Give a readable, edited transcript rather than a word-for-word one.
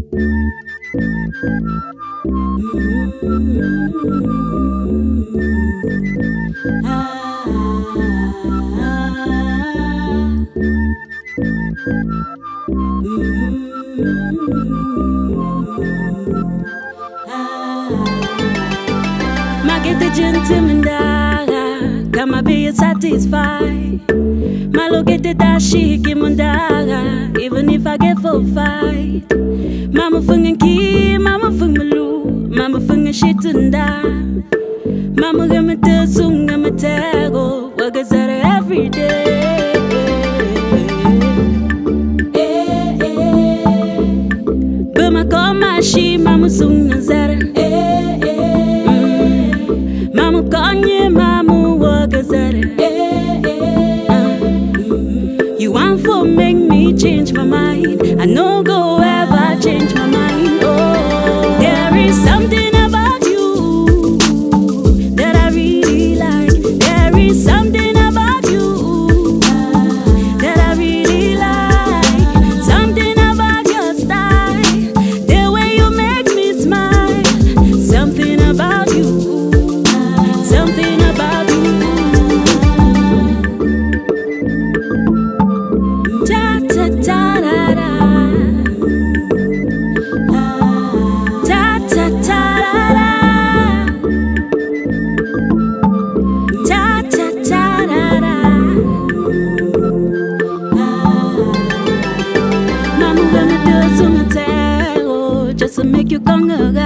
Magete gentleman kama be satisfied. Malogete Dashiki mundaga, even if I get for fight. Mama fungen ki, mama fungen lu, mama fungen shitunda. Mama gama te sunga matego, wagazara every day. Bama koma shi, mama sunga zara. Mama konye, mama wagazara. You want for make me change my mind. I no go ever change my mind. Oh, there is something about you that I really like. There is something about you that I really like. Something about your style, the way you make me smile. Something about you, something about you. Ta ta ta da da. Ta ta ta da da. Ta ta ta da da. Mama gonna do some tell just to make you come again.